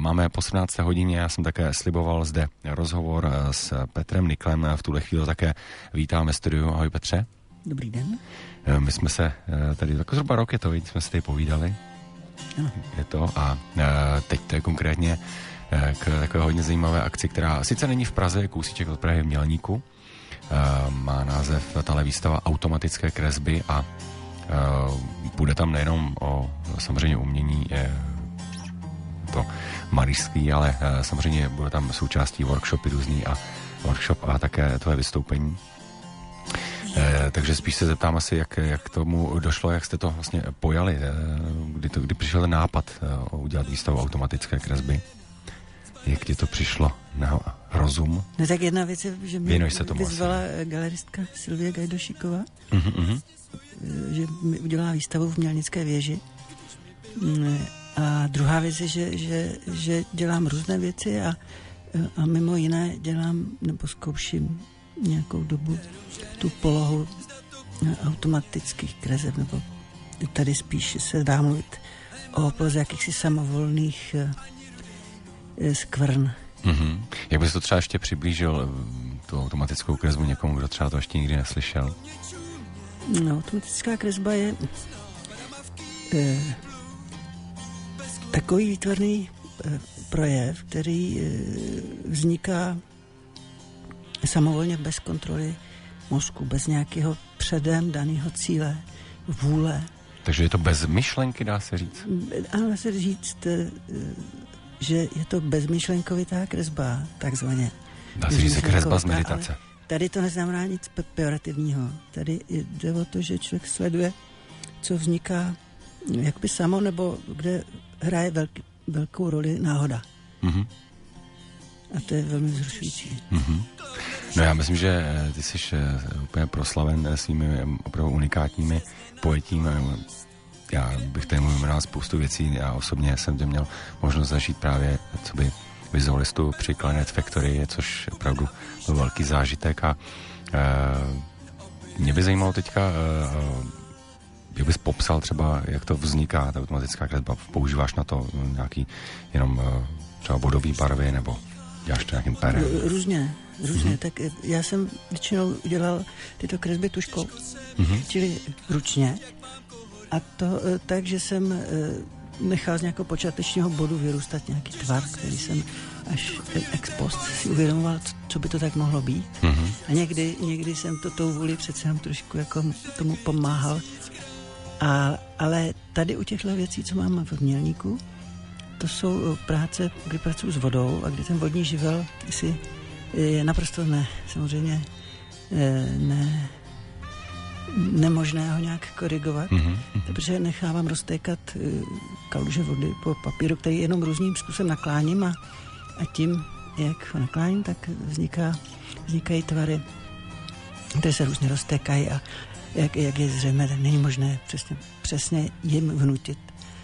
máme po 17. hodině, já jsem také sliboval zde rozhovor s Petrem Niklem, v tuhle chvíli také vítáme studiu. Ahoj Petře. Dobrý den. My jsme se tady, tak zhruba rok je to, jsme se tady povídali. Ano. Je to a teď to je konkrétně k takové hodně zajímavé akci, která sice není v Praze, kousíček od Prahy v Mělníku, má název tahle výstava Automatické kresby a bude tam nejenom o samozřejmě umění to malířství, ale samozřejmě bude tam součástí workshopy různý a workshop a také tvoje vystoupení. Takže spíš se zeptám asi, jak tomu došlo, jak jste to vlastně pojali, kdy přišel ten nápad udělat výstavu automatické kresby. Jak ti to přišlo na rozum? No tak jedna věc je, že mě vyzvala galeristka Silvie Gajdošíková, že mi udělala výstavu v Mělnické věži. A druhá věc je, že dělám různé věci a mimo jiné dělám nebo zkouším nějakou dobu tu polohu automatických kreseb, nebo tady spíš se dá mluvit o poloze jakýchsi samovolných skvrn. Jak bys to třeba ještě přiblížil, tu automatickou kresbu někomu, kdo třeba to ještě nikdy neslyšel? No, automatická kresba je takový výtvarný projev, který vzniká samovolně bez kontroly mozku, bez nějakého předem daného cíle, vůle. Takže je to bez myšlenky, dá se říct? Ano, dá se říct, že je to bezmyšlenkovitá kresba, takzvaně. Dá se říct kresba z meditace. Tady to neznamená nic pejorativního. Tady jde o to, že člověk sleduje, co vzniká jakoby samo, nebo kde hraje velkou roli náhoda. A to je velmi vzrušující. No já myslím, že ty jsi úplně proslaven svými opravdu unikátními pojetími. Já bych tady jmenoval spoustu věcí. Já osobně jsem tě měl možnost zažít právě coby vizualistu při Clarinet Factory, což opravdu byl velký zážitek a mě by zajímalo teďka, jak bys popsal třeba, jak to vzniká, ta automatická kresba. Používáš na to nějaký jenom třeba bodový barvy, nebo děláš to nějakým perem? Různě. Tak já jsem většinou dělal tyto kresby tužkou, čili ručně. A to tak, že jsem nechal z nějakého počátečního bodu vyrůstat nějaký tvar, který jsem až ex post si uvědomoval, co by to tak mohlo být. A někdy jsem to tou vůli přece jenom trošku jako tomu pomáhal. Ale tady u těchto věcí, co mám v Mělníku, to jsou práce, kdy pracuji s vodou a kdy ten vodní živel je naprosto samozřejmě nemožné ho nějak korigovat, protože nechávám roztékat kaluže vody po papíru, který jenom různým způsobem nakláním a tím, jak ho nakláním, tak vznikají tvary, které se různě roztékají a jak je zřejmé, tak není možné přesně jim vnutit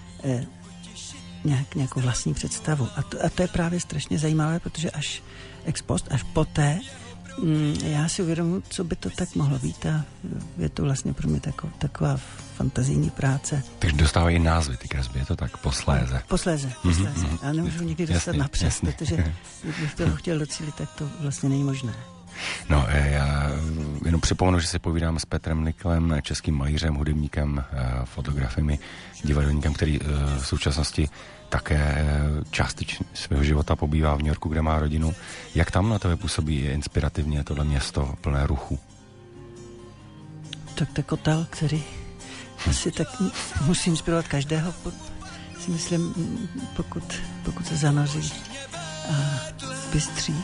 nějakou vlastní představu. A to je právě strašně zajímavé, protože až ex post, až poté já si uvědomuji, co by to tak mohlo být a je to vlastně pro mě taková fantazijní práce. Takže dostávají názvy ty kresby, je to tak posléze? Posléze. Ale nemůžu nikdy dostat napřed, protože kdybych toho chtěl docílit, tak to vlastně není možné. No, já jenom připomenu, že si povídám s Petrem Niklem, českým malířem, hudebníkem, fotografem i divadelníkem, který v současnosti také částičně svého života pobývá v New Yorku, kde má rodinu. Jak tam na tebe působí inspirativně tohle město plné ruchu? Tak to je kotel, který asi tak musí inspirovat každého, si myslím, pokud se zanoří a bystří.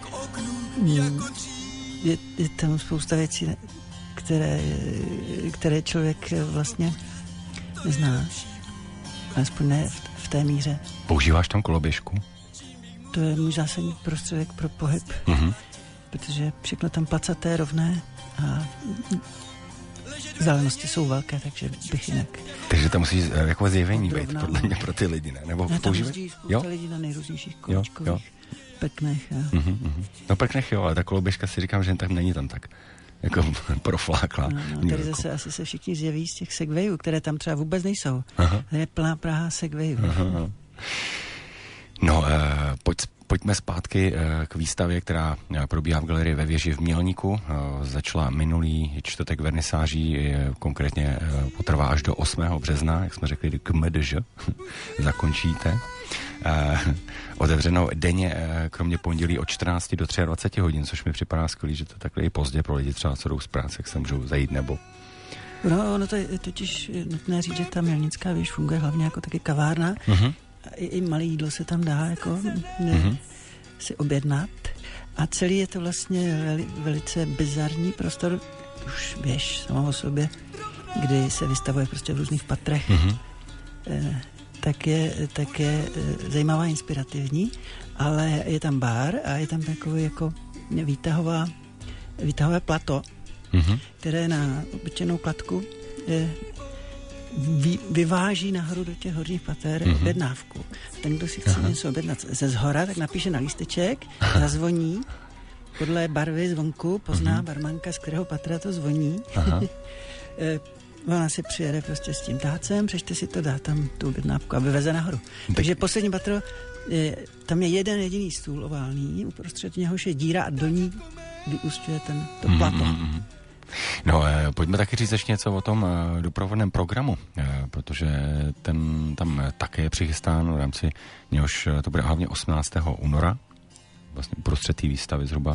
Je tam spousta věcí, které člověk vlastně nezná. Alespoň ne v té míře. Používáš tam koloběžku? To je můj zásadní prostředek pro pohyb, protože všechno tam placaté, rovné a vzdálenosti jsou velké, takže bych jinak... Takže tam musí jako zjevení být, podle mě, pro ty lidi, ne? Nebo tam jezdí spousta lidí na nejrůznějších kolečkových peknech. No peknech jo, ale ta koloběžka si říkám, že tam není tam tak jako proflákla. No, tady zase asi se všichni zjeví z těch segwayů, které tam třeba vůbec nejsou. To je plná Praha segwayů. No, Pojďme zpátky k výstavě, která probíhá v galerii ve věži v Mělníku. Začala minulý čtvrtek vernisáží, konkrétně potrvá až do 8. března, jak jsme řekli, k MDŽ zakončíte. Otevřeno denně, kromě pondělí od 14 do 23 hodin, což mi připadá skvělý, že to takhle i pozdě pro lidi třeba, co jdou z práce, jak se můžou zajít nebo... No, ono to je totiž nutné říct, že ta Mělnická věž funguje hlavně jako taky kavárna. I malé jídlo se tam dá jako si objednat. A celý je to vlastně velice bizarní prostor, už věž sama o sobě, kdy se vystavuje prostě v různých patrech. Tak je zajímavá, inspirativní, ale je tam bar a je tam takový jako výtahové plato, které na obyčejnou kladku vyváží nahoru do těch horních pater objednávku. Ten, kdo si chce něco objednat ze zhora, tak napíše na lísteček, zazvoní, podle barvy zvonku pozná barmanka, z kterého patra to zvoní. Ona si přijede prostě s tím tácem, přečte si to, dá tam tu objednávku a vyveze nahoru. Takže poslední patro, tam je jeden jediný stůl oválný, uprostřed něhož je díra a do ní vyúsťuje to plato. No, pojďme taky říct ještě něco o tom doprovodném programu, protože ten tam také je přichystán v rámci něhož to bude hlavně 18. února, vlastně uprostřed té výstavy zhruba.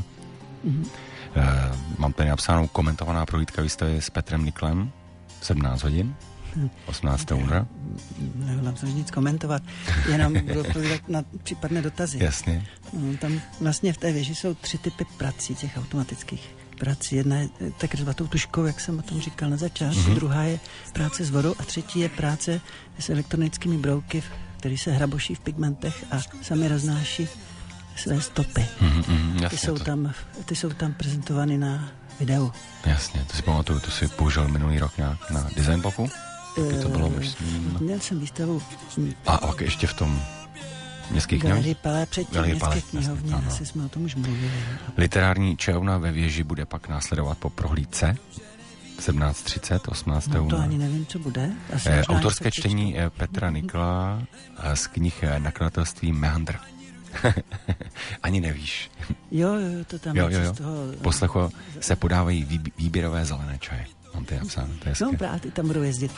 Mám tady napsánou komentovaná prohlídka výstavy s Petrem Niklem, 17 hodin, 18. února. Nehodlám se nic komentovat, jenom budu odpovídat na případné dotazy. Jasně. Tam vlastně v té věži jsou 3 typy prací, těch automatických prací. Jedna je tak kresbatou tužkou, jak jsem o tom říkal na začátku, druhá je práce s vodou a třetí je práce s elektronickými brouky, který se hraboší v pigmentech a sami roznáší své stopy. Ty jsou tam prezentovány na videu. Jasně, to si pamatuju, to si použil minulý rok nějak na Design Bloku? To bylo myslím... Měl jsem výstavu... A ještě v tom městských knihovně? Galerii Palais předtím městské knihovně, asi jsme o tom už mluvili. Literární čajovna ve věži bude pak následovat po prohlídce 17:30, 18. února. To ani nevím, co bude. Autorské čtení Petra Nikla z knih nakladatelství Meandr. Ani nevíš. Jo, to tam jo. Z toho... Poslechu se podávají výběrové zelené čaje. Mám to napsáno, to je hezké. No právě, ty tam budou jezdit.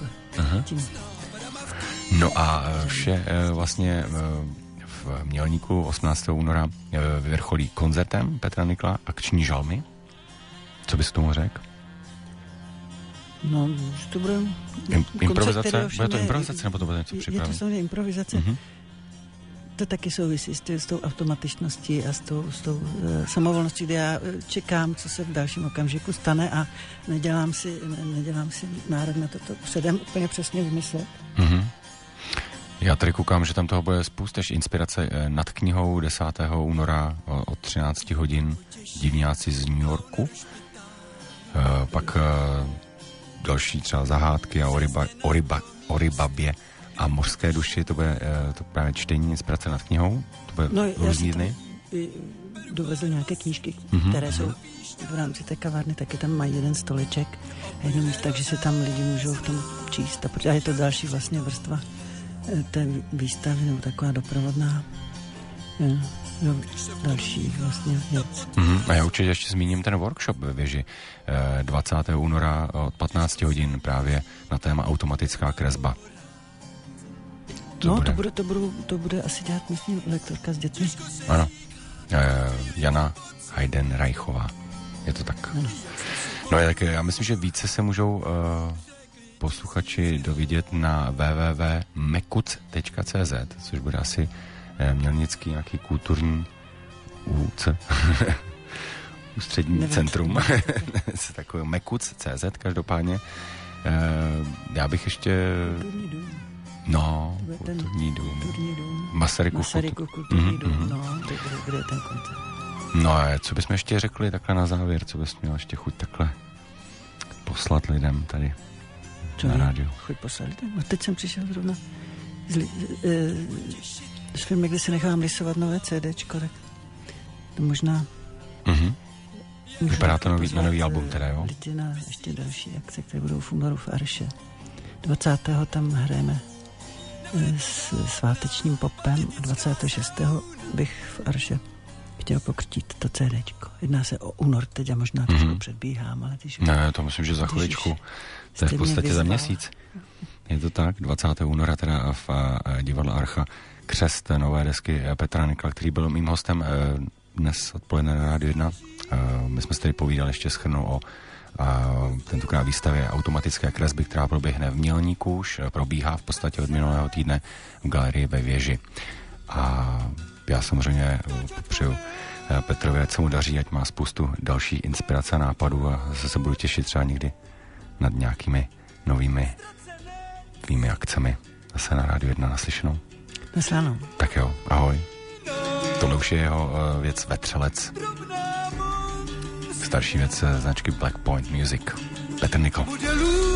No a vše vlastně v Mělníku 18. února vyvrcholí koncertem Petra Nikla Akční žalmy. Co bys k tomu řekl? No, to bude... Improvizace? Bude to improvizace, nebo to bude něco připravené? Je to samozřejmě improvizace. To taky souvisí s tou automatičností a s tou samovolností, kde já čekám, co se v dalším okamžiku stane a nedělám si nárok na toto předem úplně přesně vymyslet. Já tady koukám, že tam toho bude spousta inspirace nad knihou 10. února od 13 hodin Divňáci z New Yorku. Pak další třeba Zahádky a o rybabě a Mořské duši, to bude to právě čtení, inspirace nad knihou. To bude různý dny. Dovezl nějaké knížky, které jsou v rámci té kavárny, taky tam mají jeden stoleček a jedno místo, takže se tam lidi můžou v tom číst. A je to další vlastně vrstva té výstavy, nebo taková doprovodná další vlastně věc. A já určitě ještě zmíním ten workshop ve věži 20. února od 15 hodin právě na téma automatická kresba. To bude asi dělat, myslím, lektorka s dětmi. Ano. Jana Heidenreichová. Je to tak. Ano. No tak já myslím, že více se můžou posluchači dovědět na www.mekuc.cz, což bude asi mělnický nějaký kulturní ústřední centrum. Takové mekuc.cz každopádně. Já bych ještě... Kulturní dům. Masarykův kulturní dům. Kde je ten koncert? No a co bychom ještě řekli takhle na závěr? Co bys měl ještě chuť takhle poslat lidem tady na rádiu? Chuť poslat lidem? A teď jsem přišel zrovna z filmy, kde se nechám rysovat nové CDčko, tak to možná... Vypadá to na nový album teda, jo? Lidi na ještě další akce, které budou fungovat v Arše. 20. tam hrajeme s svátečním popem. 26. bych v Arše chtěl pokrtít to CDčko. Jedná se o únor teď a možná trošku předbíhám, ale když... Ne, to myslím, že za chviličku. To je v podstatě za měsíc. Je to tak, 20. února teda v divadle Archa křest nové desky Petra Nikla, který byl mým hostem dnes odpoledne na Rádiu 1. My jsme se tady povídali, ještě shrnu o tentokrát výstavě automatické kresby, která proběhne v Mělníku, už probíhá v podstatě od minulého týdne v galerii ve Věži. A já samozřejmě popřeju Petrovi, ať se mu daří, ať má spoustu další inspirace a nápadů a zase se budu těšit třeba někdy nad nějakými novými tvými akcemi. Zase na Rádiu 1 naslyšenou. Naslyšenou. Tak jo, ahoj. Tohle už je jeho věc Vetřelec. Starší věc značky Black Point Music. Petr Nikl.